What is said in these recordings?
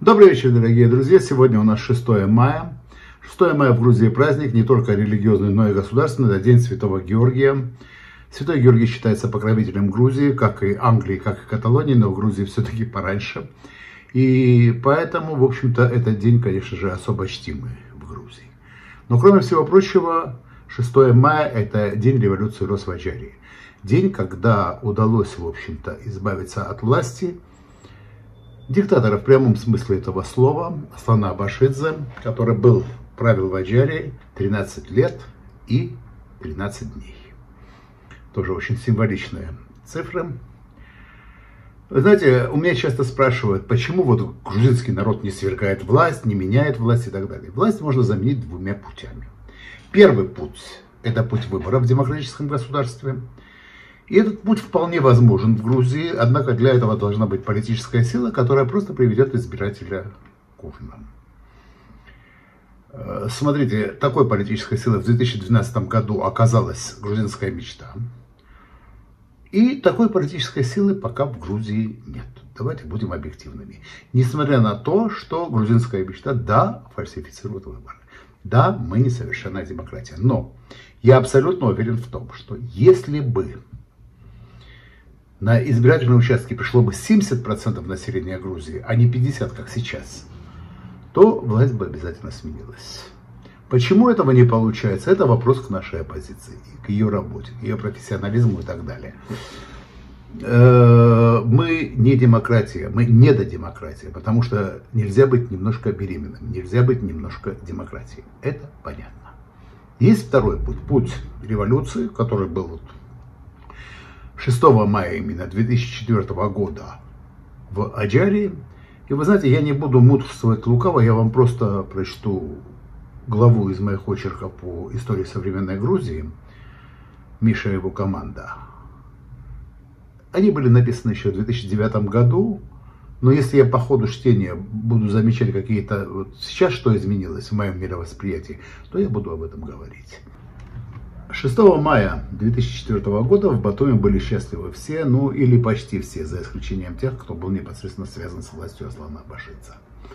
Добрый вечер, дорогие друзья. Сегодня у нас 6 мая. 6 мая в Грузии праздник не только религиозный, но и государственный. Это День Святого Георгия. Святой Георгий считается покровителем Грузии, как и Англии, как и Каталонии, но в Грузии все-таки пораньше. И поэтому, в общем-то, этот день, конечно же, особо чтимый в Грузии. Но, кроме всего прочего, 6 мая – это день революции Росводжарии. День, когда удалось, в общем-то, избавиться от власти диктатора в прямом смысле этого слова, Аслана Абашидзе, который правил в Аджарии 13 лет и 13 дней. Тоже очень символичные цифры. Вы знаете, у меня часто спрашивают, почему вот грузинский народ не свергает власть, не меняет власть и так далее. Власть можно заменить двумя путями. Первый путь – это путь выборов в демократическом государстве. И этот путь вполне возможен в Грузии, однако для этого должна быть политическая сила, которая просто приведет избирателя к урнам. Смотрите, такой политической силой в 2012 году оказалась грузинская мечта. И такой политической силы пока в Грузии нет. Давайте будем объективными. Несмотря на то, что грузинская мечта, да, фальсифицирует выборы. Да, мы несовершенная демократия. Но я абсолютно уверен в том, что если бы на избирательные участки пришло бы 70% населения Грузии, а не 50%, как сейчас, то власть бы обязательно сменилась. Почему этого не получается? Это вопрос к нашей оппозиции, к ее работе, к ее профессионализму и так далее. Мы не демократия, мы недодемократия, потому что нельзя быть немножко беременным, нельзя быть немножко демократией. Это понятно. Есть второй путь, путь революции, который был 6 мая именно 2004 года в Аджарии. И вы знаете, я не буду мудрствовать лукаво, я вам просто прочту главу из моих очерков по истории современной Грузии, Миша и его команда. Они были написаны еще в 2009 году, но если я по ходу чтения буду замечать какие-то, вот сейчас что изменилось в моем мировосприятии, то я буду об этом говорить. 6 мая 2004 года в Батуми были счастливы все, ну или почти все, за исключением тех, кто был непосредственно связан с властью Аслана Абашидзе.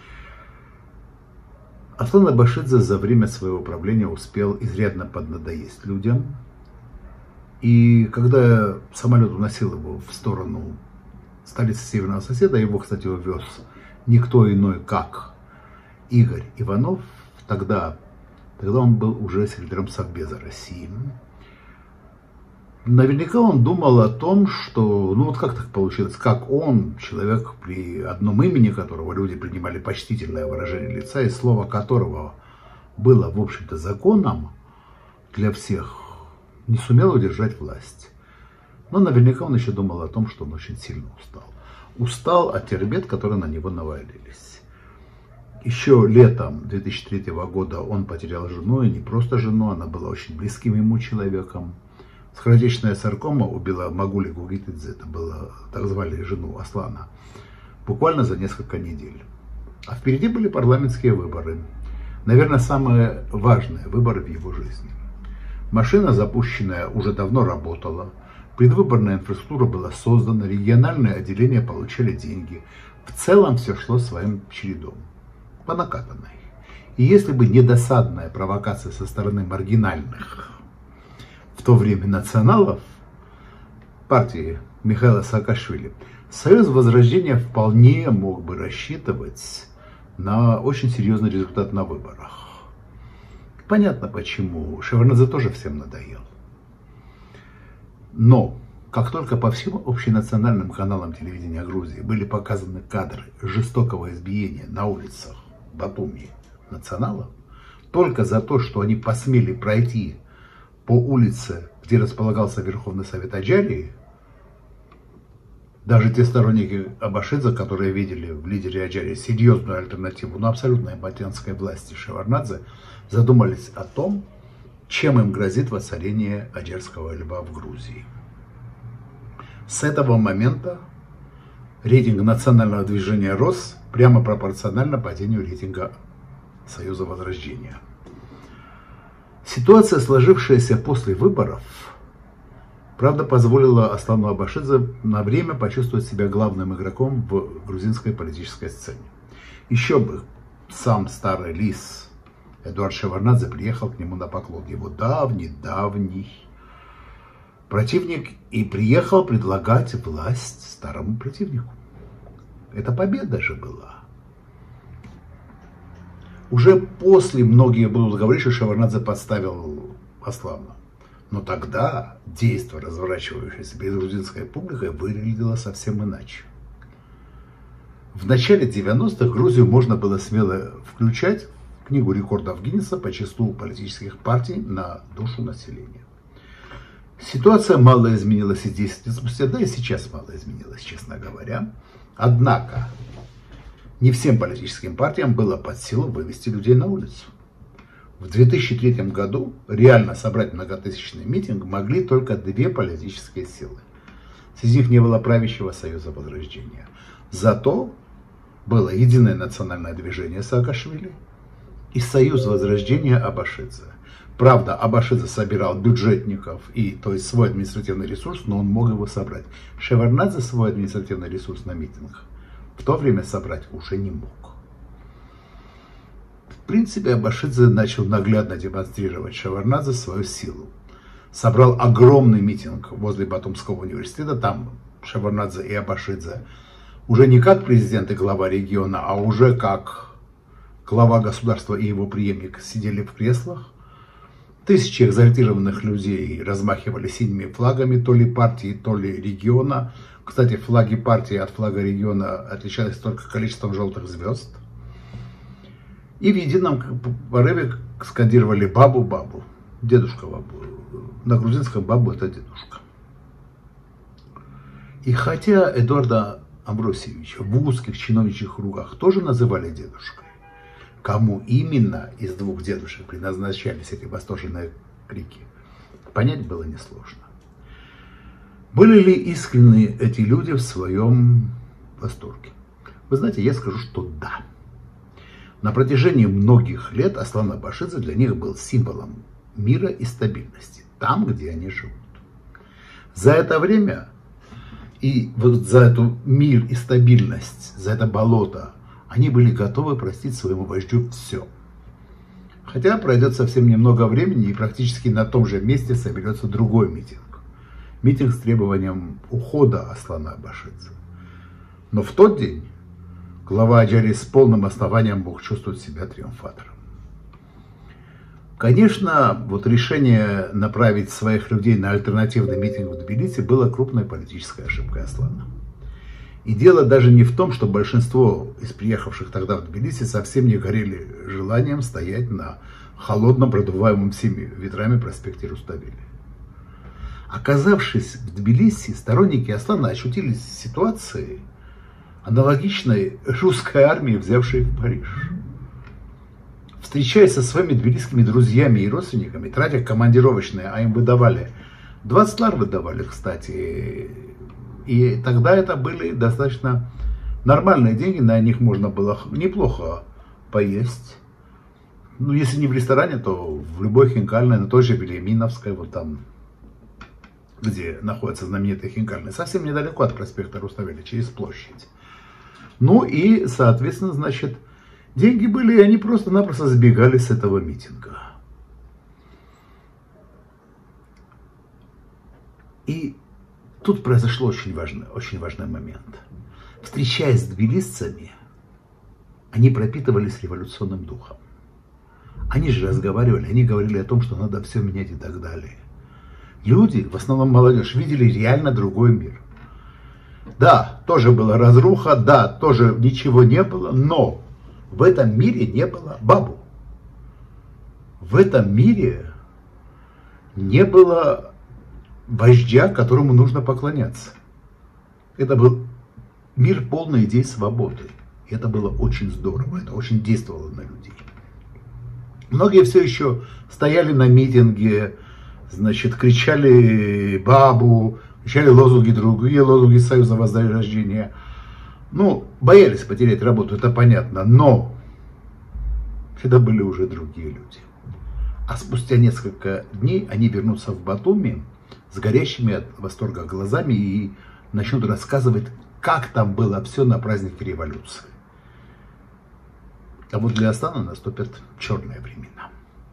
Аслан Абашидзе за время своего правления успел изрядно поднадоесть людям. И когда самолет уносил его в сторону столицы северного соседа, его, кстати, увез никто иной, как Игорь Иванов, тогда он был уже секретарем Совбеза России. Наверняка он думал о том, что, ну вот как так получилось, как он, человек, при одном имени которого люди принимали почтительное выражение лица, и слово которого было, в общем-то, законом для всех, не сумел удержать власть. Но наверняка он еще думал о том, что он очень сильно устал. Устал от тех бед, которые на него навалились. Еще летом 2003 года он потерял жену, и не просто жену, она была очень близким ему человеком. Скоротечная саркома убила Магули Гугитидзе, это было, так звали жену Аслана, буквально за несколько недель. А впереди были парламентские выборы. Наверное, самые важные выборы в его жизни. Машина, запущенная, уже давно работала. Предвыборная инфраструктура была создана, региональные отделения получали деньги. В целом все шло своим чередом. По накатанной. И если бы не досадная провокация со стороны маргинальных в то время националов партии Михаила Саакашвили, Союз Возрождения вполне мог бы рассчитывать на очень серьезный результат на выборах. Понятно почему. Шеварднадзе тоже всем надоел. Но как только по всем общенациональным каналам телевидения Грузии были показаны кадры жестокого избиения на улицах Батуми националов, только за то, что они посмели пройти по улице, где располагался Верховный Совет Аджарии, даже те сторонники Абашидзе, которые видели в лидере Аджарии серьезную альтернативу, но абсолютно импотентской власти Шеварднадзе, задумались о том, чем им грозит воцарение аджарского льва в Грузии. С этого момента рейтинг национального движения рос прямо пропорционально падению рейтинга Союза Возрождения. Ситуация, сложившаяся после выборов, правда, позволила Аслану Абашидзе на время почувствовать себя главным игроком в грузинской политической сцене. Еще бы сам старый лис Эдуард Шеварднадзе приехал к нему на поклон. Его давний противник, и приехал предлагать власть старому противнику. Это победа же была. Уже после многие будут говорить, что Шеварднадзе подставил Аслана. Но тогда действо, разворачивающееся перед грузинской публикой, выглядело совсем иначе. В начале 90-х Грузию можно было смело включать в книгу рекордов Гиннесса по числу политических партий на душу населения. Ситуация мало изменилась и 10 лет спустя, да и сейчас мало изменилась, честно говоря. Однако не всем политическим партиям было под силу вывести людей на улицу. В 2003 году реально собрать многотысячный митинг могли только две политические силы. Среди них не было правящего Союза Возрождения. Зато было Единое национальное движение Саакашвили и Союз Возрождения Абашидзе. Правда, Абашидзе собирал бюджетников, то есть свой административный ресурс, но он мог его собрать. Шеварднадзе свой административный ресурс на митингах в то время собрать уже не мог. В принципе, Абашидзе начал наглядно демонстрировать Шеварднадзе свою силу. Собрал огромный митинг возле Батумского университета, там Шеварднадзе и Абашидзе уже не как президент и глава региона, а уже как глава государства и его преемник сидели в креслах. Тысячи экзальтированных людей размахивали синими флагами то ли партии, то ли региона. Кстати, флаги партии от флага региона отличались только количеством желтых звезд. И в едином порыве скандировали «бабу, бабу», «дедушка, бабу». На грузинском «бабу» — это дедушка. И хотя Эдуарда Амбросиевича в узких чиновничьих кругах тоже называли дедушкой, кому именно из двух дедушек предназначались эти восторженные крики, понять было несложно. Были ли искренны эти люди в своем восторге? Вы знаете, я скажу, что да. На протяжении многих лет Аслан Абашидзе для них был символом мира и стабильности, там, где они живут. За это время и вот за эту мир и стабильность, за это болото, они были готовы простить своему вождю все. Хотя пройдет совсем немного времени, и практически на том же месте соберется другой митинг. Митинг с требованием ухода Аслана Абашидзе. Но в тот день глава Аджари с полным основанием мог чувствовать себя триумфатором. Конечно, вот решение направить своих людей на альтернативный митинг в Тбилиси было крупной политической ошибкой Аслана. И дело даже не в том, что большинство из приехавших тогда в Тбилиси совсем не горели желанием стоять на холодном, продуваемом всеми ветрами проспекте Руставели. Оказавшись в Тбилиси, сторонники Аслана очутились в ситуации, аналогичной русской армии, взявшей в Париж. Встречаясь со своими тбилисскими друзьями и родственниками, тратя командировочные, а им выдавали, 20 лар выдавали, кстати, и тогда это были достаточно нормальные деньги, на них можно было неплохо поесть. Ну, если не в ресторане, то в любой хинкальной, на той же Вильяминовской, вот там, где находится знаменитая хинкальная, совсем недалеко от проспекта Руставели, через площадь. Ну и, соответственно, значит, деньги были, и они просто-напросто сбегали с этого митинга. И тут произошел очень важный момент. Встречаясь с тбилисцами, они пропитывались революционным духом. Они же разговаривали, они говорили о том, что надо все менять и так далее. Люди, в основном молодежь, видели реально другой мир. Да, тоже была разруха, да, тоже ничего не было, но в этом мире не было бабу. В этом мире не было вождя, которому нужно поклоняться. Это был мир полный идей свободы. И это было очень здорово, это очень действовало на людей. Многие все еще стояли на митинге, значит, кричали бабу, кричали лозунги, другие лозунги Союза Возрождения. Ну, боялись потерять работу, это понятно, но это были уже другие люди. А спустя несколько дней они вернутся в Батуми с горящими от восторга глазами и начнут рассказывать, как там было все на празднике революции. А вот для Аслана наступят черные времена.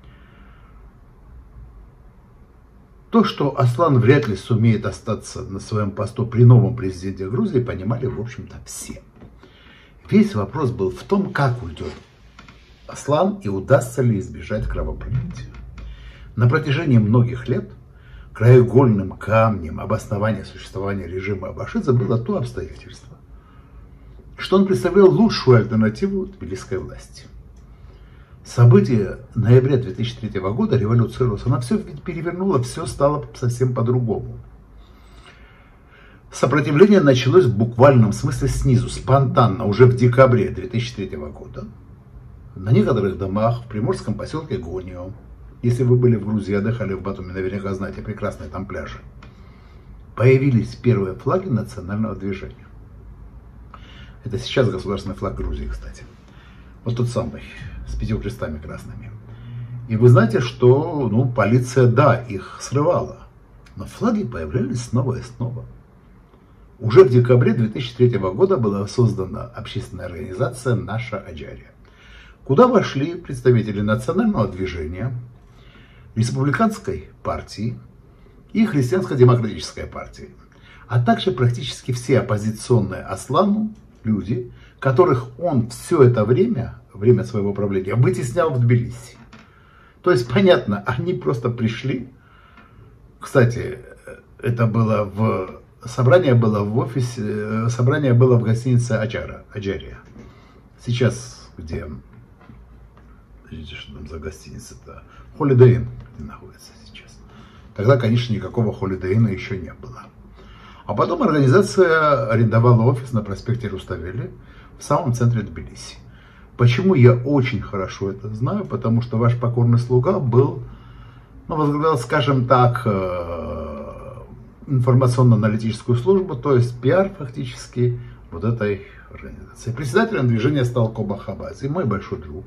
То, что Аслан вряд ли сумеет остаться на своем посту при новом президенте Грузии, понимали, в общем-то, все. Весь вопрос был в том, как уйдет Аслан и удастся ли избежать кровопролития. На протяжении многих лет краеугольным камнем обоснования существования режима Абашидзе было то обстоятельство, что он представлял лучшую альтернативу тбилисской власти. События ноября 2003 года, революция РОС, она все перевернула, все стало совсем по-другому. Сопротивление началось в буквальном смысле снизу, спонтанно, уже в декабре 2003 года. На некоторых домах в приморском поселке Гонио, если вы были в Грузии и отдыхали в Батуми, наверняка знаете прекрасные там пляжи, появились первые флаги национального движения. Это сейчас государственный флаг Грузии, кстати. Вот тот самый, с 5 крестами красными. И вы знаете, что полиция, да, их срывала. Но флаги появлялись снова и снова. Уже в декабре 2003 года была создана общественная организация «Наша Аджария», куда вошли представители национального движения, республиканской партии и христианско-демократической партии, а также практически все оппозиционные Аслану люди, которых он все это время своего правления, вытеснял в Тбилиси. То есть, понятно, они просто пришли. Кстати, это было собрание было в офисе, собрание было в гостинице Аджария. Сейчас где? Видите, что там за гостиница-то? Holiday Inn находится сейчас. Тогда, конечно, никакого Holiday Inn еще не было. А потом организация арендовала офис на проспекте Руставели в самом центре Тбилиси. Почему я очень хорошо это знаю? Потому что ваш покорный слуга был, возглавлял, скажем так, информационно-аналитическую службу, то есть пиар фактически вот этой организации. Председателем движения стал Коба Хабази, мой большой друг.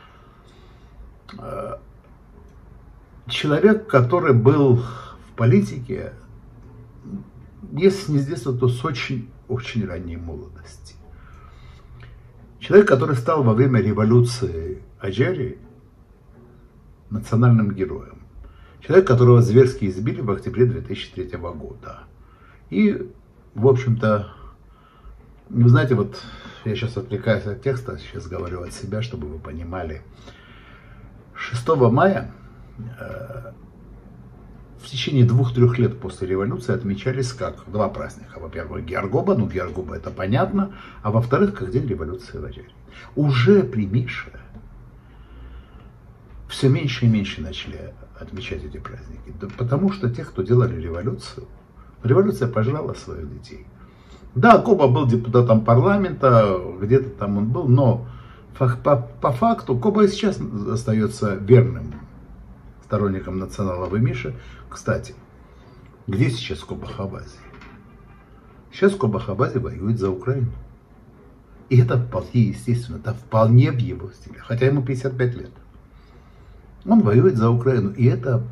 Человек, который был в политике, если не с детства, то с очень ранней молодости. Человек, который стал во время революции Аджарии национальным героем. Человек, которого зверски избили в октябре 2003 года. И, в общем-то, вы знаете, вот я сейчас отвлекаюсь от текста, сейчас говорю от себя, чтобы вы понимали. 6 мая в течение 2-3 лет после революции отмечались как 2 праздника. Во-первых, Георгоба, Георгоба это понятно, а во-вторых, как День революции в Аджарии. Уже при Мише все меньше и меньше начали отмечать эти праздники. Да потому что те, кто делали революцию, революция пожрала своих детей. Да, Коба был депутатом парламента, где-то там он был, но по факту Коба и сейчас остается верным сторонником национала в Мише. Кстати, где сейчас Коба Хабази? Сейчас Коба Хабази воюет за Украину. И это вполне естественно, это вполне в его стиле, хотя ему 55 лет. Он воюет за Украину, и это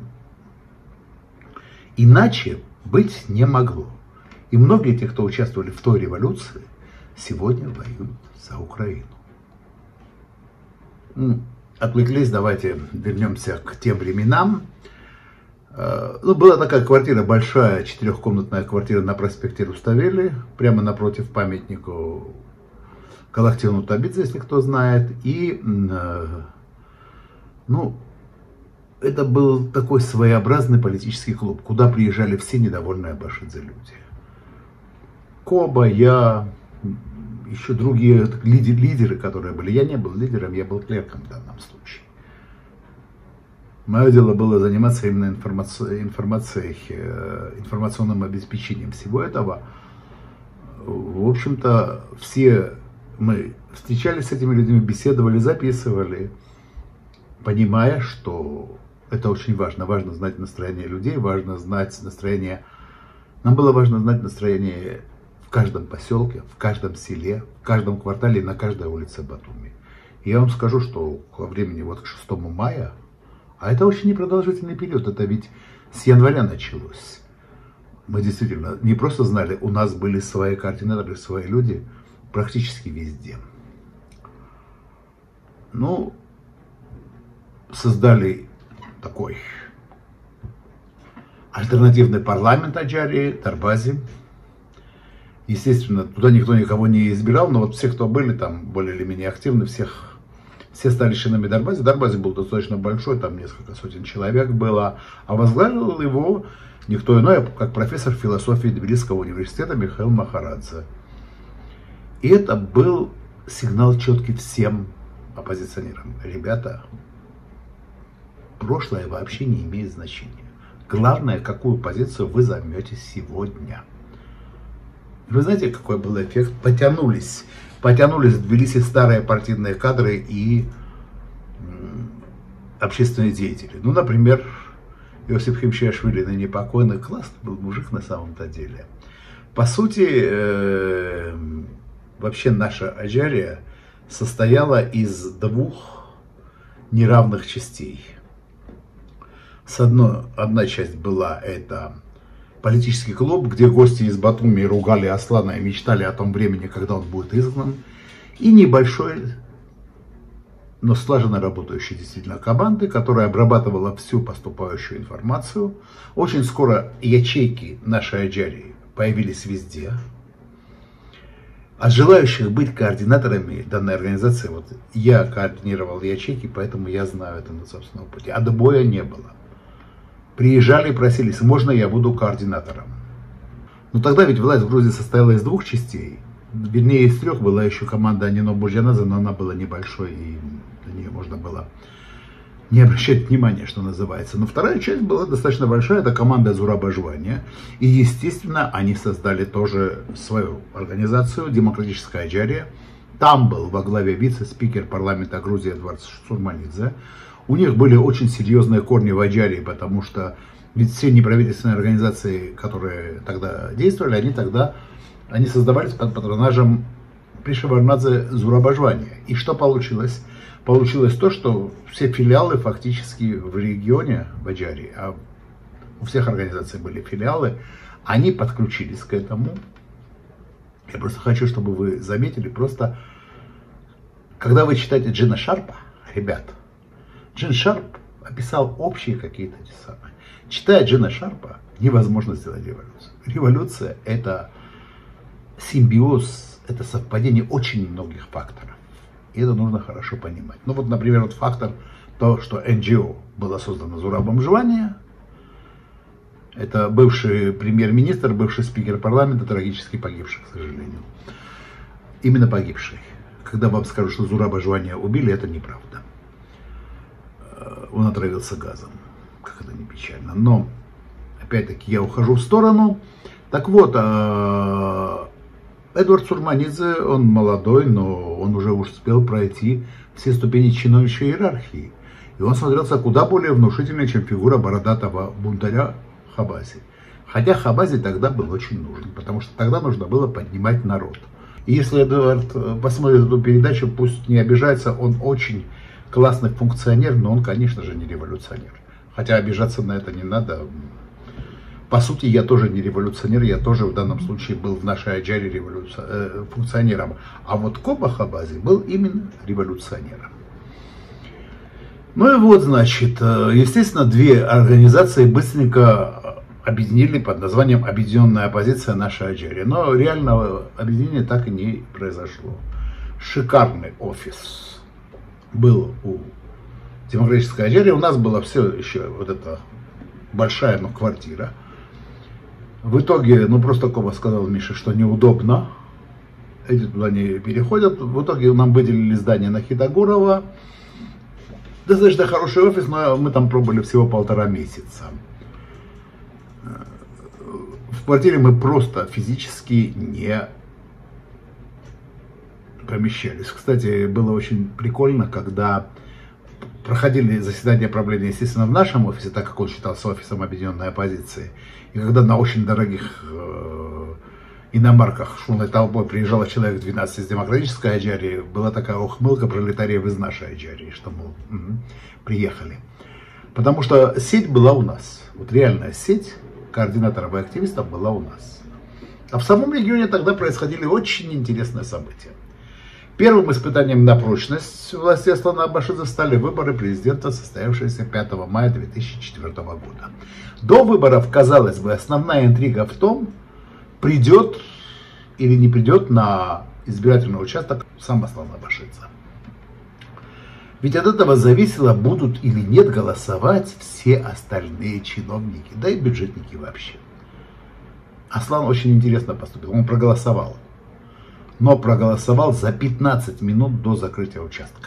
иначе быть не могло. И многие тех, кто участвовали в той революции, сегодня воюют за Украину. Отвлеклись, давайте вернемся к тем временам. Была такая квартира, большая 4-комнатная квартира на проспекте Руставели, прямо напротив памятнику Галактиону Табидзе, если кто знает. И, это был такой своеобразный политический клуб, куда приезжали все недовольные Абашидзе люди. Коба, я, еще другие лидеры, которые были. Я не был лидером, я был клерком в данном случае. Мое дело было заниматься именно информационным обеспечением всего этого. В общем-то, все мы встречались с этими людьми, беседовали, записывали, понимая, что это очень важно. Важно знать настроение людей, важно знать настроение. Нам было важно знать настроение в каждом поселке, в каждом селе, в каждом квартале и на каждой улице Батуми. И я вам скажу, что во времени к 6 мая, а это очень непродолжительный период, это ведь с января началось. Мы действительно не просто знали, у нас были свои координаторы, свои люди практически везде. Ну, создали такой альтернативный парламент Аджарии, Дарбази. Естественно, туда никто никого не избирал, но вот все, кто были там более или менее активны, все стали членами Дарбази. Дарбази был достаточно большой, там несколько сотен человек было, а возглавил его никто иной, как профессор философии Тбилисского университета Михаил Махарадзе. И это был сигнал четкий всем оппозиционерам. Ребята, прошлое вообще не имеет значения. Главное, какую позицию вы займете сегодня. Вы знаете, какой был эффект? Потянулись в Тбилиси старые партийные кадры и общественные деятели. Ну, например, Иосиф Химчиашвили, ныне покойный, классный был мужик на самом-то деле. По сути, вообще наша Аджария состояла из двух неравных частей. Одна часть была это политический клуб, где гости из Батуми ругали Аслана и мечтали о том времени, когда он будет изгнан. И небольшой, но слаженно работающей действительно команды, которая обрабатывала всю поступающую информацию. Очень скоро ячейки нашей Аджарии появились везде. От желающих быть координаторами данной организации, вот я координировал ячейки, поэтому я знаю это на собственном пути. Отбоя не было. Приезжали и просились, можно я буду координатором. Но тогда ведь власть в Грузии состояла из двух частей. Вернее, из трех. Была еще команда Анино Бурджанадзе, но она была небольшой, и на нее можно было не обращать внимания, что называется. Но вторая часть была достаточно большая, это команда Зураба Жвания. И, естественно, они создали тоже свою организацию, Демократическая Аджария. Там был во главе вице-спикер парламента Грузии Эдвард Сурманидзе. У них были очень серьезные корни в Аджарии, потому что ведь все неправительственные организации, которые тогда действовали, они создавались под патронажем Пришеварнадзе Зураба Жвания. И что получилось? Получилось то, что все филиалы фактически в регионе, в Аджарии, а у всех организаций были филиалы, они подключились к этому. Я просто хочу, чтобы вы заметили, просто когда вы читаете Джина Шарпа, ребят, Джин Шарп описал общие какие-то те самые. Читая Джина Шарпа, невозможно сделать революцию. Революция – это симбиоз, это совпадение очень многих факторов. И это нужно хорошо понимать. Ну вот, например, вот фактор то, что НГО было создано Зурабом Жвания. Это бывший премьер-министр, бывший спикер парламента, трагически погибший, к сожалению. Именно погибший. Когда вам скажут, что Зураба Жвания убили, это неправда. Он отравился газом, как это не печально. Но, опять-таки, я ухожу в сторону. Так вот, Эдвард Сурманидзе, он молодой, но он уже успел пройти все ступени чиновничьей иерархии. И он смотрелся куда более внушительно, чем фигура бородатого бунтаря Хабази. Хотя Хабази тогда был очень нужен, потому что тогда нужно было поднимать народ. И если Эдвард посмотрит эту передачу, пусть не обижается, он очень классный функционер, но он, конечно же, не революционер. Хотя обижаться на это не надо. По сути, я тоже не революционер, я тоже в данном случае был в нашей Аджарии функционером. А вот Коба Хабази был именно революционером. Ну и вот, значит, естественно, две организации быстренько объединили под названием «Объединенная оппозиция Наша Аджария». Но реального объединения так и не произошло. Шикарный офис был у Демократической Аджарии. У нас была все еще вот эта большая, но квартира. В итоге, ну просто Коба сказал Мише, что неудобно. Эти туда не переходят. В итоге нам выделили здание на Хитагурова. Достаточно хороший офис, но мы там пробовали всего 1,5 месяца. В квартире мы просто физически не помещались. Кстати, было очень прикольно, когда проходили заседания правления, естественно, в нашем офисе, так как он считался офисом объединенной оппозиции. И когда на очень дорогих иномарках шумной толпой приезжало человек 12 из Демократической Аджарии, была такая ухмылка пролетариев из нашей Аджарии, что, мол, приехали. Потому что сеть была у нас. Вот реальная сеть координаторов и активистов была у нас. А в самом регионе тогда происходили очень интересные события. Первым испытанием на прочность власти Аслана Абашидзе стали выборы президента, состоявшиеся 5 мая 2004 года. До выборов, казалось бы, основная интрига в том, придет или не придет на избирательный участок сам Аслан Абашидзе. Ведь от этого зависело, будут или нет голосовать все остальные чиновники, да и бюджетники вообще. Аслан очень интересно поступил, он проголосовал. Но проголосовал за 15 минут до закрытия участка.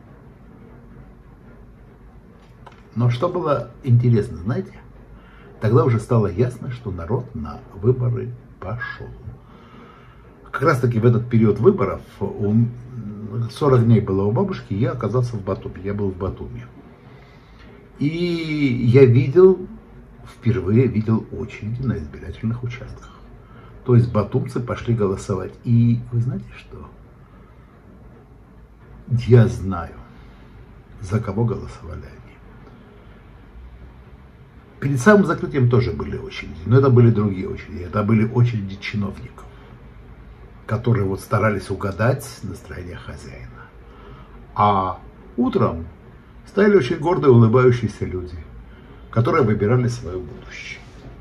Но что было интересно, знаете? Тогда уже стало ясно, что народ на выборы пошел. Как раз таки в этот период выборов, 40 дней было у бабушки, я оказался в Батуми, я был в Батуми. И я впервые видел очереди на избирательных участках. То есть батумцы пошли голосовать. И вы знаете что? Я знаю, за кого голосовали они. Перед самым закрытием тоже были очереди, но это были другие очереди. Это были очереди чиновников, которые вот старались угадать настроение хозяина. А утром стояли очень гордые, улыбающиеся люди, которые выбирали свое будущее.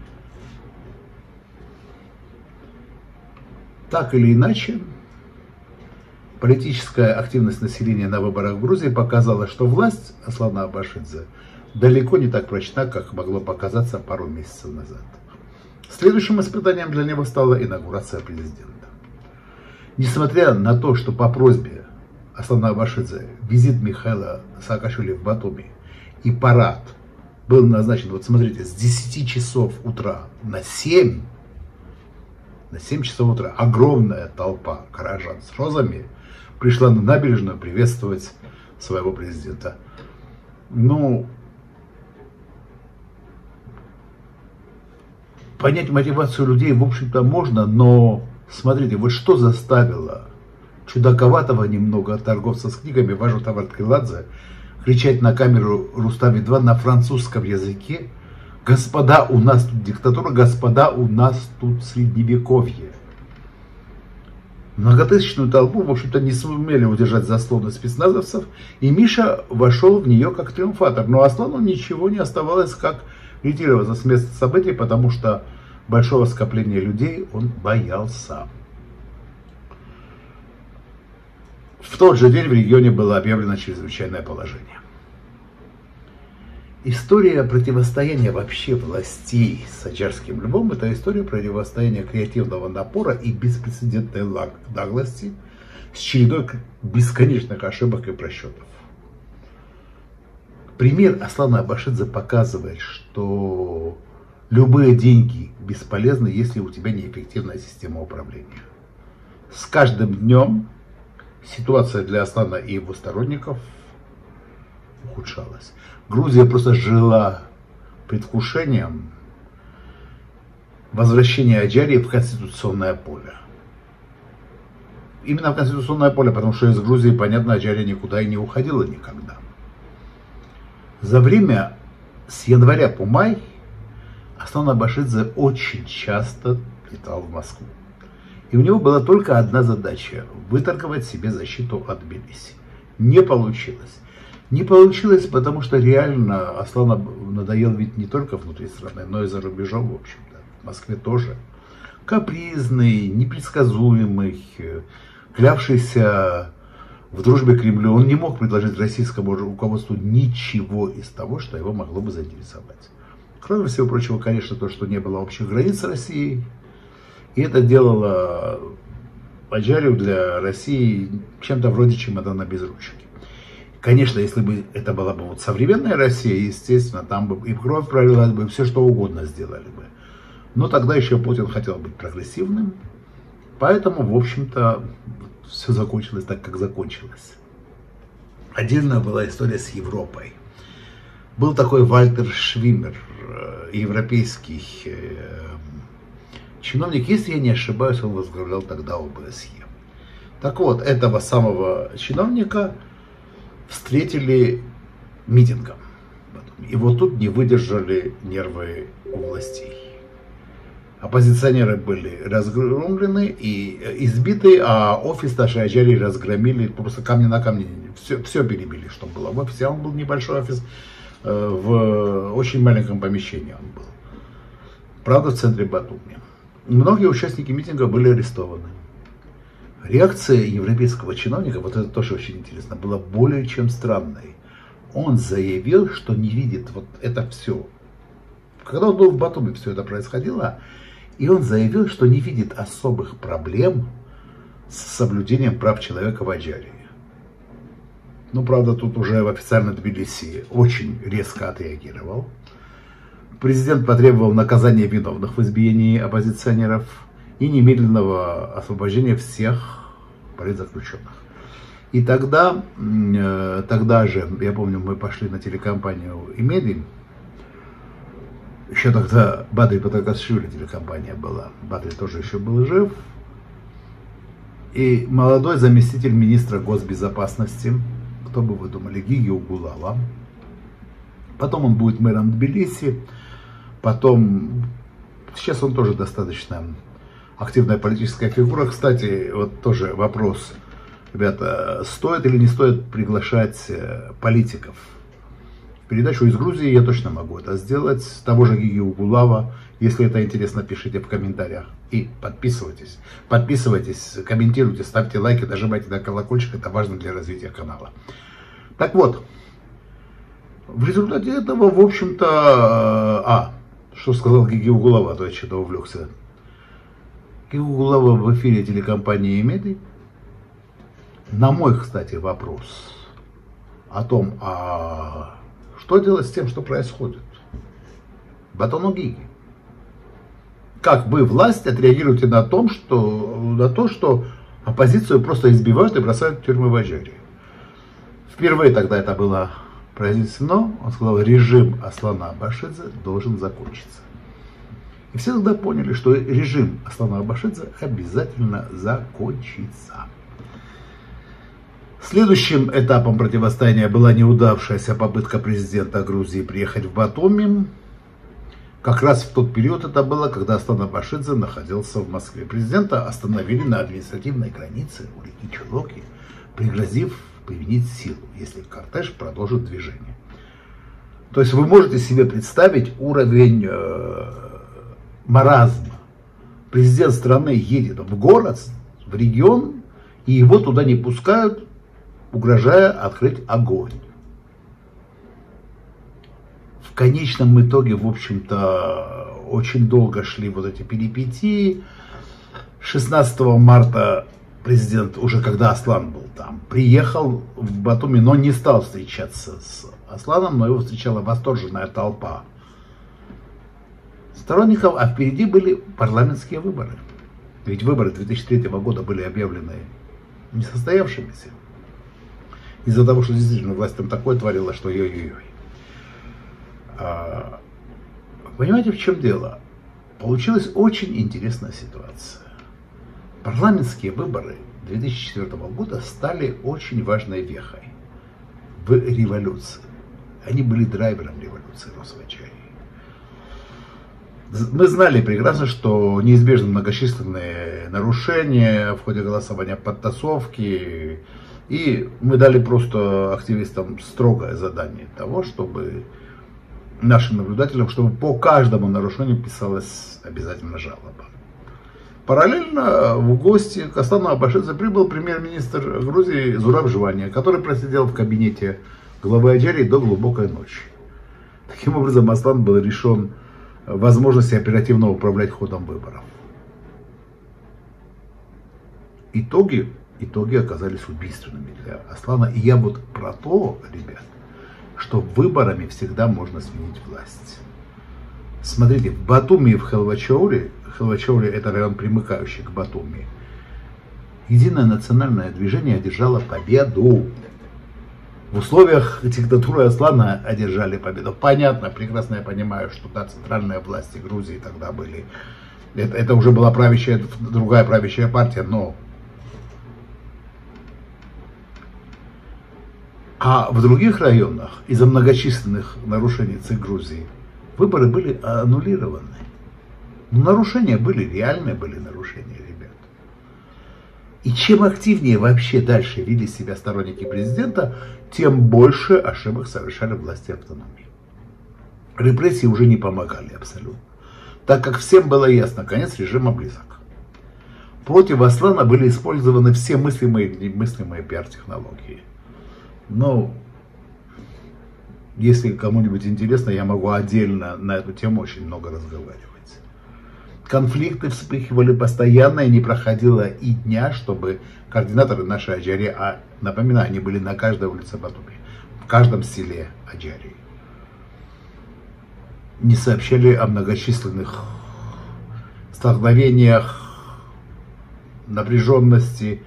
Так или иначе, политическая активность населения на выборах в Грузии показала, что власть Аслана Абашидзе далеко не так прочна, как могло показаться пару месяцев назад. Следующим испытанием для него стала инаугурация президента. Несмотря на то, что по просьбе Аслана Абашидзе визит Михаила Саакашвили в Батуми и парад был назначен, вот смотрите, с 10 часов утра на 7 часов утра огромная толпа горожан с розами пришла на набережную приветствовать своего президента. Ну, понять мотивацию людей, в общем-то, можно, но смотрите, вот что заставило чудаковатого немного торговца с книгами Важута Варткеладзе кричать на камеру Рустави-2 на французском языке: «Господа, у нас тут диктатура, господа, у нас тут средневековье». Многотысячную толпу, в общем-то, не сумели удержать заслоны спецназовцев, и Миша вошел в нее как триумфатор. Но Аслану ничего не оставалось, как ретироваться с места событий, потому что большого скопления людей он боялся. В тот же день в регионе было объявлено чрезвычайное положение. История противостояния вообще властей с Аджарским львом — это история противостояния креативного напора и беспрецедентной наглости с чередой бесконечных ошибок и просчетов. Пример Аслана Абашидзе показывает, что любые деньги бесполезны, если у тебя неэффективная система управления. С каждым днем ситуация для Аслана и его сторонников ухудшалась. Грузия просто жила предвкушением возвращения Аджарии в конституционное поле. Именно в конституционное поле, потому что из Грузии, понятно, Аджария никуда и не уходила никогда. За время с января по май Аслан Абашидзе очень часто летал в Москву. И у него была только одна задача – выторговать себе защиту от Тбилиси. Не получилось. Не получилось, потому что реально Аслану надоел ведь не только внутри страны, но и за рубежом, в общем-то. В Москве тоже. Капризный, непредсказуемый, клявшийся в дружбе Кремлю. Он не мог предложить российскому руководству ничего из того, что его могло бы заинтересовать. Кроме всего прочего, конечно, то, что не было общих границ с Россией. И это делало Аджарию для России чем-то вроде чемодана без ручки. Конечно, если бы это была бы вот современная Россия, естественно, там бы и кровь пролилась бы, и все что угодно сделали бы. Но тогда еще Путин хотел быть прогрессивным, поэтому, в общем-то, все закончилось так, как закончилось. Отдельная была история с Европой. Был такой Вальтер Швиммер, европейский чиновник, если я не ошибаюсь, он возглавлял тогда ОБСЕ. Так вот, этого самого чиновника встретили митингом. И вот тут не выдержали нервы у властей. Оппозиционеры были разгромлены и избиты, а офис нашей Аджари разгромили, просто камни на камне, все перебили, что было в офисе. Он был небольшой офис, в очень маленьком помещении он был. Правда, в центре Батуми. Многие участники митинга были арестованы. Реакция европейского чиновника, вот это тоже очень интересно, была более чем странной. Он заявил, что не видит вот это все. Когда он был в Батуми, все это происходило, и он заявил, что не видит особых проблем с соблюдением прав человека в Аджарии. Ну, правда, тут уже в официальном Тбилиси очень резко отреагировал. Президент потребовал наказания виновных в избиении оппозиционеров и немедленного освобождения всех политзаключенных. И тогда же, я помню, мы пошли на телекомпанию «Имеди». Еще тогда Бадри Патакашвили телекомпания была. Бадри тоже еще был жив. И молодой заместитель министра госбезопасности, кто бы вы думали, Гиги Угулава. Потом он будет мэром Тбилиси. Потом, сейчас он тоже достаточно активная политическая фигура. Кстати, вот тоже вопрос, ребята, стоит или не стоит приглашать политиков? Передачу из Грузии я точно могу это сделать. Того же Гиги Угулава. Если это интересно, пишите в комментариях. И подписывайтесь. Подписывайтесь, комментируйте, ставьте лайки, нажимайте на колокольчик. Это важно для развития канала. Так вот, в результате этого, в общем-то... что сказал Гиги Угулава, а то я что-то увлекся. Гиги Угулава в эфире телекомпании «Имеди». На мой, кстати, вопрос о том, что делать с тем, что происходит? Батону Гиги. Как вы, власть, отреагируете на то, что оппозицию просто избивают и бросают в тюрьмы в Аджарии? Впервые тогда это было произнесено. Он сказал, режим Аслана Абашидзе должен закончиться. И все тогда поняли, что режим Аслана Абашидзе обязательно закончится. Следующим этапом противостояния была неудавшаяся попытка президента Грузии приехать в Батуми. Как раз в тот период это было, когда Аслан Абашидзе находился в Москве. Президента остановили на административной границе у реки Чулоки, пригрозив применить силу, если кортеж продолжит движение. То есть вы можете себе представить уровень маразма. Президент страны едет в город, в регион, и его туда не пускают, угрожая открыть огонь. В конечном итоге, в общем-то, очень долго шли вот эти перипетии. 16 марта президент, уже когда Аслан был там, приехал в Батуми, но не стал встречаться с Асланом, но его встречала восторженная толпа сторонников, а впереди были парламентские выборы. Ведь выборы 2003 года были объявлены несостоявшимися. Из-за того, что действительно власть там такое творила, что ой-ой-ой. Понимаете, в чем дело? Получилась очень интересная ситуация. Парламентские выборы 2004 года стали очень важной вехой в революции. Они были драйвером революции в Аджарии. Мы знали прекрасно, что неизбежны многочисленные нарушения в ходе голосования, подтасовки. И мы дали просто активистам строгое задание того, чтобы нашим наблюдателям, чтобы по каждому нарушению писалась обязательно жалоба. Параллельно в гости к Аслану Абашидзе прибыл премьер-министр Грузии Зураб Живания, который просидел в кабинете главы Аджарии до глубокой ночи. Таким образом, Аслан был лишен возможности оперативно управлять ходом выборов. Итоги оказались убийственными для Аслана. И я вот про то, ребят, что выборами всегда можно сменить власть. Смотрите, в Батуми и в Халвачауре это район, примыкающий к Батуми, Единое национальное движение одержало победу. В условиях диктатуры Аслана одержали победу. Понятно, прекрасно я понимаю, что да, центральные власти Грузии тогда были. Это уже была другая правящая партия, но... А в других районах, из-за многочисленных нарушений ЦИК Грузии, выборы были аннулированы. Но нарушения были, реальные были нарушения, ребят. И чем активнее вообще дальше вели себя сторонники президента, тем больше ошибок совершали власти автономии. Репрессии уже не помогали абсолютно, так как всем было ясно, конец режима близок. Против Аслана были использованы все мыслимые и немыслимые пиар-технологии. Но, если кому-нибудь интересно, я могу отдельно на эту тему очень много разговаривать. Конфликты вспыхивали постоянно, и не проходило и дня, чтобы координаторы нашей Аджарии, а напоминаю, они были на каждой улице Батуми, в каждом селе Аджарии, не сообщали о многочисленных столкновениях, напряженности.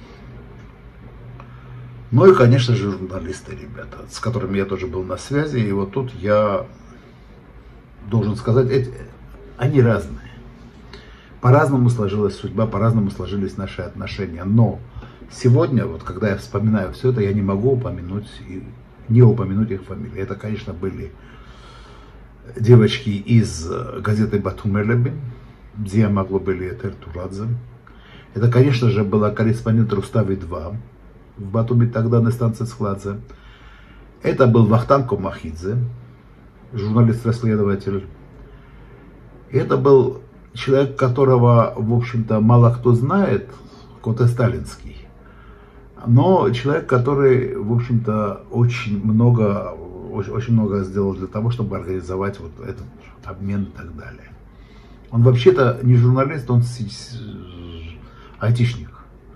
Ну и, конечно же, журналисты, ребята, с которыми я тоже был на связи. И вот тут я должен сказать, они разные. По-разному сложилась судьба, по-разному сложились наши отношения. Но сегодня, вот когда я вспоминаю все это, я не могу не упомянуть их фамилии. Это, конечно, были девочки из газеты Батумелеби, Диамагло Белиетер Турадзе. Это, конечно же, была корреспондент Рустави-2 в Батуми, тогда на станции Схладзе. Это был Вахтанг Махидзе, журналист-расследователь. Это был человек, которого, в общем-то, мало кто знает, Коте Сталинский. Но человек, который, в общем-то, очень много сделал для того, чтобы организовать вот этот обмен и так далее. Он вообще-то не журналист, он айтишник.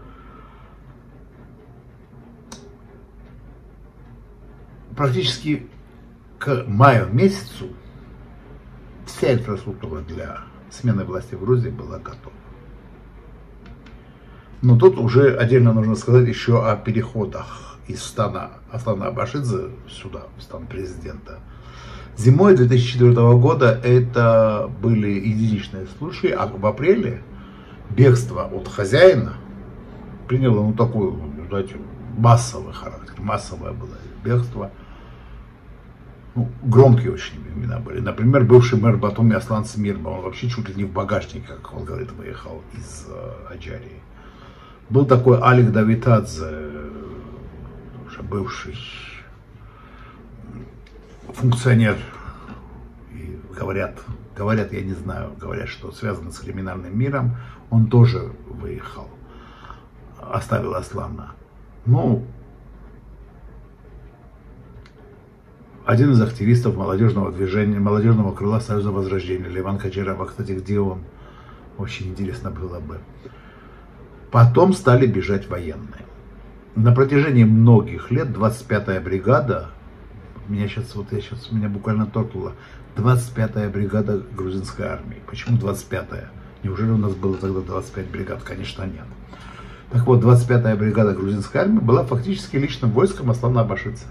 Практически к маю месяцу вся инфраструктура для смены власти в Грузии была готова. Но тут уже отдельно нужно сказать еще о переходах из стана Аслана Абашидзе сюда, в стан президента. Зимой 2004 года это были единичные случаи, а в апреле бегство от хозяина приняло, ну, такой, знаете, массовый характер, массовое было бегство. Ну, громкие очень имена были. Например, бывший мэр Батуми Аслан Смирба, он вообще чуть ли не в багажнике, как он говорит, выехал из Аджарии. Был такой Алик Давитадзе, бывший функционер, и говорят, я не знаю, говорят, что связан с криминальным миром, он тоже выехал, оставил Аслана. Ну, один из активистов молодежного движения, молодежного крыла Союза Возрождения, Леван Каджирова, кстати, где он, очень интересно было бы. Потом стали бежать военные. На протяжении многих лет 25-я бригада, меня буквально торкнуло, 25-я бригада грузинской армии. Почему 25-я? Неужели у нас было тогда 25 бригад? Конечно, нет. Так вот, 25-я бригада грузинской армии была фактически личным войском Аслана Абашидзе.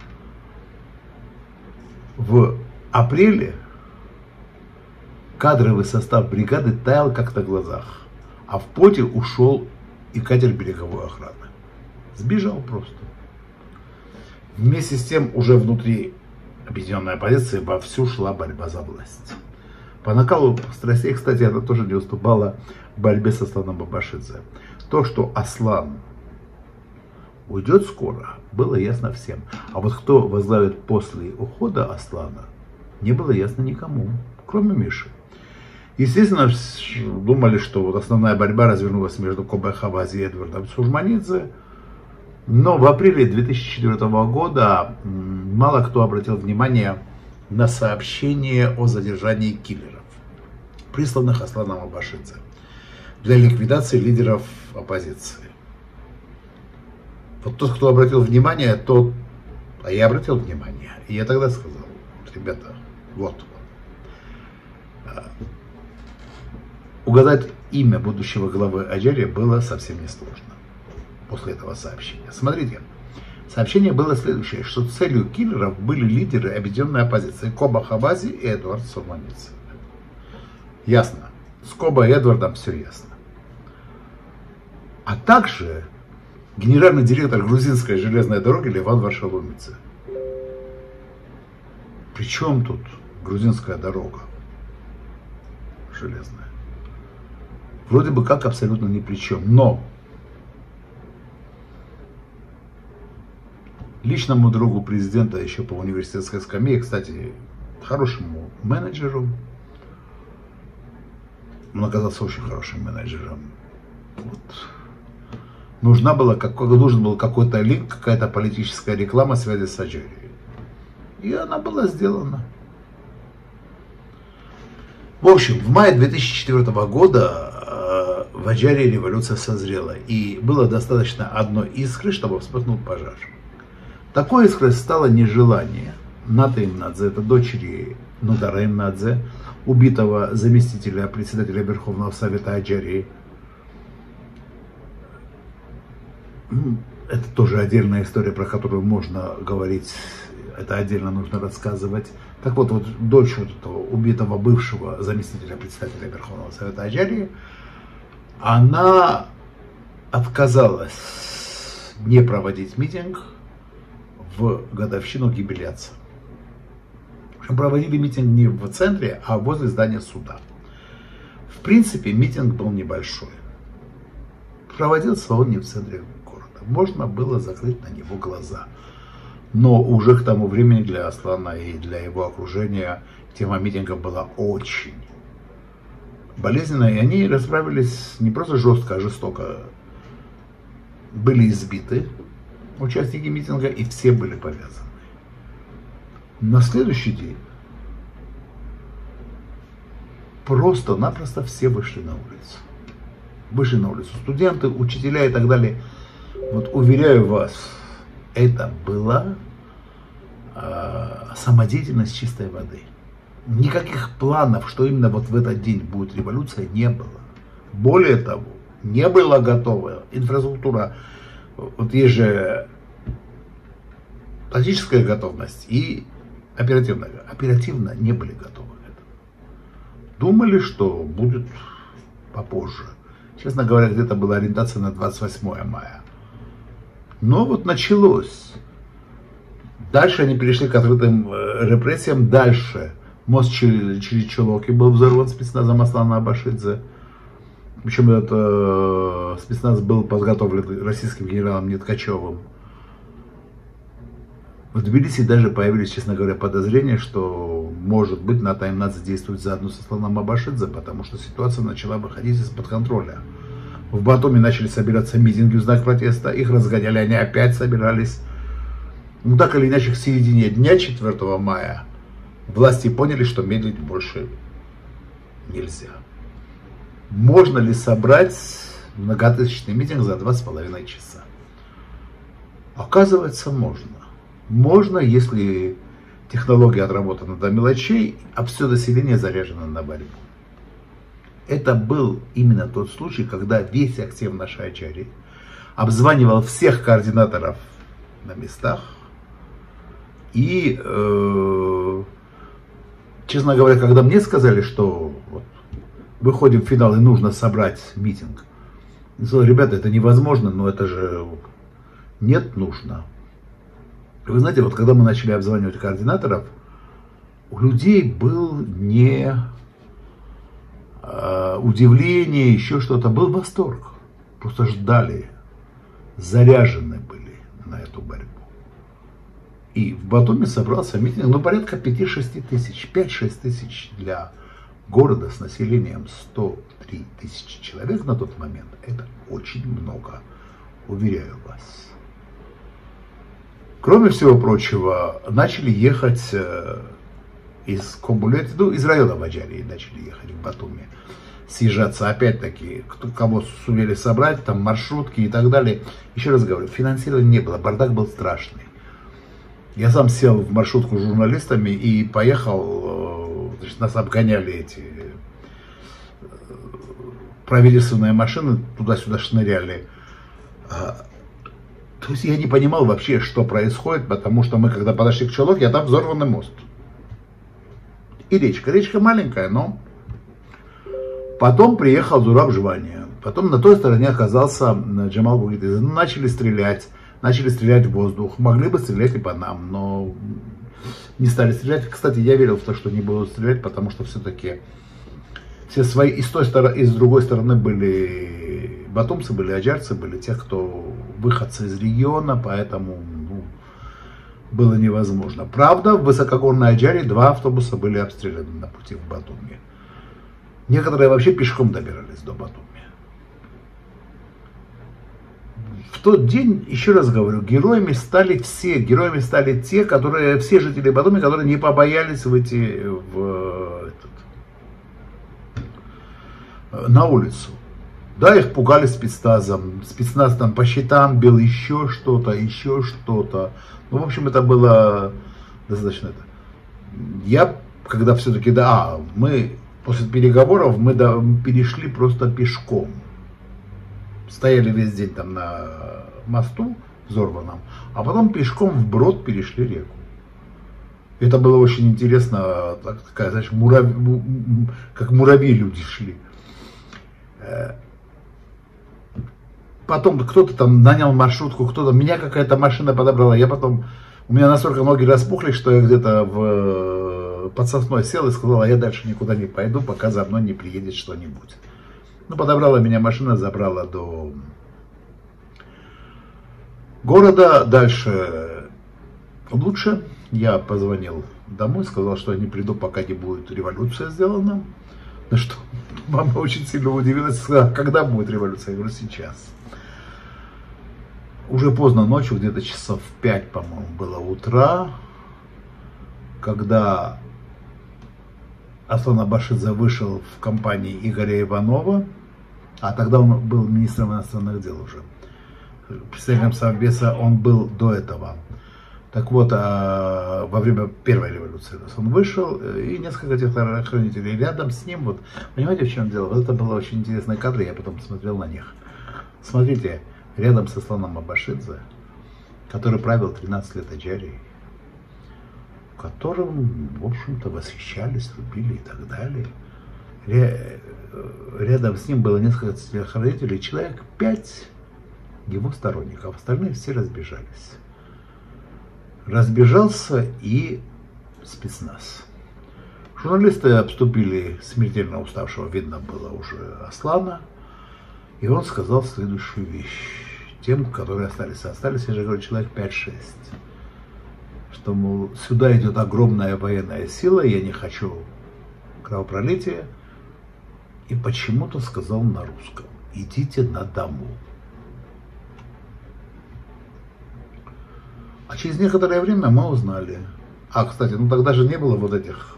В апреле кадровый состав бригады таял как на глазах, а в поте ушел и катер береговой охраны. Сбежал просто. Вместе с тем уже внутри объединенной оппозиции вовсю шла борьба за власть. По накалу страстей, кстати, она тоже не уступала борьбе с Асланом Абашидзе. То, что Аслан уйдет скоро, было ясно всем. А вот кто возглавит после ухода Аслана, не было ясно никому, кроме Миши. Естественно, думали, что вот основная борьба развернулась между Кобой Хавази и Эдвардом Сурманидзе. Но в апреле 2004 года мало кто обратил внимание на сообщение о задержании киллеров, присланных Асланом Абашидзе для ликвидации лидеров оппозиции. Вот тот, кто обратил внимание, тот, а я обратил внимание, и я тогда сказал, ребята, вот. Угадать имя будущего главы Аджарии было совсем несложно после этого сообщения. Смотрите, сообщение было следующее, что целью киллеров были лидеры объединенной оппозиции Коба Хавази и Эдвард Сурманидзе. Ясно. С Коба и Эдвардом все ясно. А также генеральный директор грузинской железной дороги Леван Варшалумидзе. При чем тут грузинская дорога? железная. Вроде бы как абсолютно ни при чем. Но личному другу президента еще по университетской скамье, кстати, хорошему менеджеру, он оказался очень хорошим менеджером. Вот. Нужен был какой-то линк, какая-то политическая реклама связи с Аджарией. И она была сделана. В общем, в мае 2004 года в Аджарии революция созрела. И было достаточно одной искры, чтобы вспыхнул пожар. Такой искрой стало нежелание Ната Имнадзе, это дочери Нудара Имнадзе, убитого заместителя председателя Верховного Совета Аджарии. Это тоже отдельная история, про которую можно говорить, это отдельно нужно рассказывать. Так вот, дочь вот этого убитого бывшего заместителя председателя Верховного Совета Аджарии, она отказалась не проводить митинг в годовщину гибели отца. Проводили митинг не в центре, а возле здания суда. В принципе, митинг был небольшой. Проводился он не в центре города. Можно было закрыть на него глаза. Но уже к тому времени для Аслана и для его окружения тема митинга была очень болезненная. И они расправились не просто жестко, а жестоко. Были избиты участники митинга, и все были повязаны. На следующий день просто-напросто все вышли на улицу. Вышли на улицу студенты, учителя и так далее. Вот уверяю вас, это была самодеятельность чистой воды. Никаких планов, что именно вот в этот день будет революция, не было. Более того, не была готова инфраструктура. Вот есть же тактическая готовность и оперативная. Оперативно не были готовы к этому. Думали, что будет попозже. Честно говоря, где-то была ориентация на 28 мая. Но вот началось. Дальше они перешли к открытым репрессиям. Дальше мост через Чилоки был взорван спецназом Аслана Абашидзе. Причем этот спецназ был подготовлен российским генералом Неткачевым. В Тбилиси даже появились, честно говоря, подозрения, что, может быть, Ната Имнадзе действует заодно с Асланом Абашидзе, потому что ситуация начала выходить из-под контроля. В Батуми начали собираться митинги в знак протеста, их разгоняли, они опять собирались. Ну, так или иначе, к середине дня 4 мая власти поняли, что медлить больше нельзя. Можно ли собрать многотысячный митинг за 2,5 часа? Оказывается, можно. Можно, если технология отработана до мелочей, а все население заряжено на борьбу. Это был именно тот случай, когда весь актив нашей Аджарии обзванивал всех координаторов на местах. И, честно говоря, когда мне сказали, что вот, выходим в финал и нужно собрать митинг, я сказал: ребята, это невозможно, но это же нет, нужно. Вы знаете, вот когда мы начали обзванивать координаторов, у людей был не удивление, еще что-то, был восторг. Просто ждали, заряжены были на эту борьбу. И в Батуми собрался митинг, ну, порядка 5-6 тысяч, 5-6 тысяч для города с населением 103 тысячи человек на тот момент. Это очень много, уверяю вас. Кроме всего прочего, начали ехать из Комбулет, ну, из района Аджарии начали ехать в Батуми, съезжаться опять-таки, кого сумели собрать, там маршрутки и так далее. Еще раз говорю, финансирования не было, бардак был страшный. Я сам сел в маршрутку с журналистами и поехал, значит, нас обгоняли эти правительственные машины, туда-сюда шныряли. То есть я не понимал вообще, что происходит, потому что мы, когда подошли к Чилоке, там взорванный мост. И речка. Речка маленькая, но... Потом приехал Зураб Жвания. Потом на той стороне оказался Джамал Бугидзе. Начали стрелять в воздух. Могли бы стрелять и по нам, но не стали стрелять. Кстати, я верил в то, что не будут стрелять, потому что все-таки все свои, и с той стороны, и с другой стороны были батумцы, были аджарцы, были те, кто выходцы из региона, поэтому было невозможно. Правда, в высокогорной Аджаре 2 автобуса были обстреляны на пути в Батуми. Некоторые вообще пешком добирались до Батуми. В тот день, еще раз говорю, героями стали те, все жители Батуми, которые не побоялись выйти на улицу. Да, их пугали спецназом. Спецназ там по щитам бил, еще что-то. Ну, в общем, это было достаточно. Я, когда все-таки, мы после переговоров, мы перешли просто пешком. Стояли весь день там на мосту взорванном, а потом пешком вброд перешли реку. Это было очень интересно, такая, знаешь, как муравьи люди шли. Потом кто-то там нанял маршрутку, меня какая-то машина подобрала. У меня настолько ноги распухли, что я где-то под сосной сел и сказал, я дальше никуда не пойду, пока за мной не приедет что-нибудь. Подобрала меня машина, забрала до города. Дальше лучше. Я позвонил домой, сказал, что я не приду, пока не будет революция сделана. На что мама очень сильно удивилась, сказала, когда будет революция? Я говорю, сейчас. Уже поздно ночью, где-то часов 5, по-моему, было утра, когда Аслан Абашидзе вышел в компании Игоря Иванова, а тогда он был министром иностранных дел уже. Председателем Совбеза он был до этого. Так вот, во время первой революции он вышел, и несколько телохранителей рядом с ним. Вот, понимаете, в чем дело? Вот это было очень интересные кадры, я потом смотрел на них. Смотрите, рядом с Асланом Абашидзе, который правил 13 лет Аджарией, которым, в общем-то, восхищались, любили и так далее. Рядом с ним было несколько телохранителей, человек 5 его сторонников, остальные все разбежались. Разбежался и спецназ. Журналисты обступили смертельно уставшего, видно было уже, Аслана, и он сказал следующую вещь тем, которые остались. Остались, я же говорю, человек 5-6. Что, мол, сюда идет огромная военная сила, я не хочу кровопролития. И почему-то сказал на русском: идите на дому. А через некоторое время мы узнали. Кстати, тогда же не было вот этих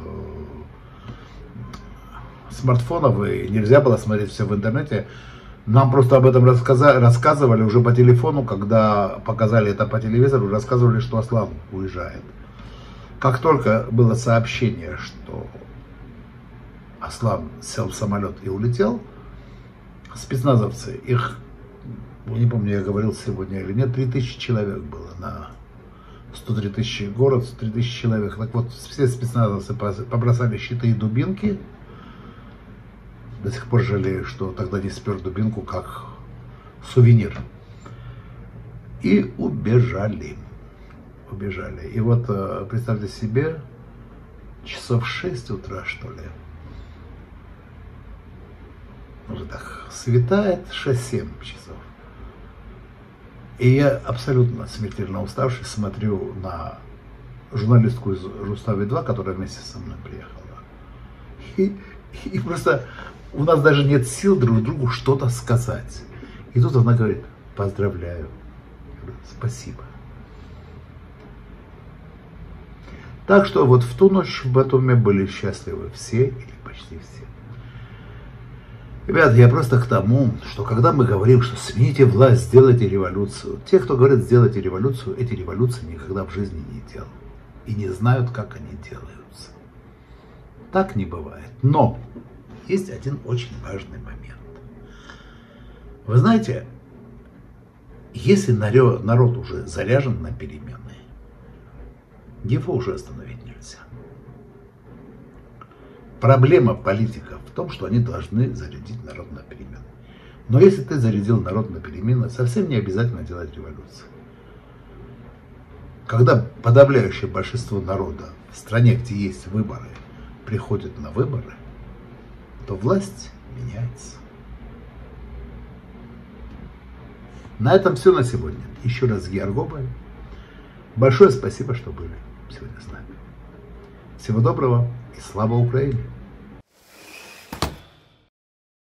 смартфонов, и нельзя было смотреть все в интернете. Нам просто об этом рассказывали уже по телефону, когда показали это по телевизору, рассказывали, что Аслан уезжает. Как только было сообщение, что Аслан сел в самолет и улетел, спецназовцы, их, не помню, я говорил сегодня или нет, 3000 человек было на 103 тысячи город, 103 тысячи человек. Так вот, все спецназовцы побросали щиты и дубинки. До сих пор жалею, что тогда не спер дубинку как сувенир. И убежали. И вот представьте себе, часов 6 утра, что ли. Уже так светает, 6-7 часов. И я абсолютно смертельно уставший смотрю на журналистку из Рустави-2, которая вместе со мной приехала. И просто у нас даже нет сил друг другу что-то сказать. И тут она говорит: поздравляю. Я говорю: спасибо. Так что вот в ту ночь в Батуми были счастливы все или почти все. Ребята, я просто к тому, что когда мы говорим, что смените власть, сделайте революцию, те, кто говорят сделайте революцию, эти революции никогда в жизни не делают. И не знают, как они делаются. Так не бывает. Но есть один очень важный момент. Вы знаете, если народ уже заряжен на перемены, его уже остановить нельзя. Проблема политиков в том, что они должны зарядить народ на перемены. Но если ты зарядил народ на перемены, совсем не обязательно делать революцию. Когда подавляющее большинство народа в стране, где есть выборы, приходит на выборы, то власть меняется. На этом все на сегодня. Еще раз Георгобай. Большое спасибо, что были сегодня с нами. Всего доброго и слава Украине!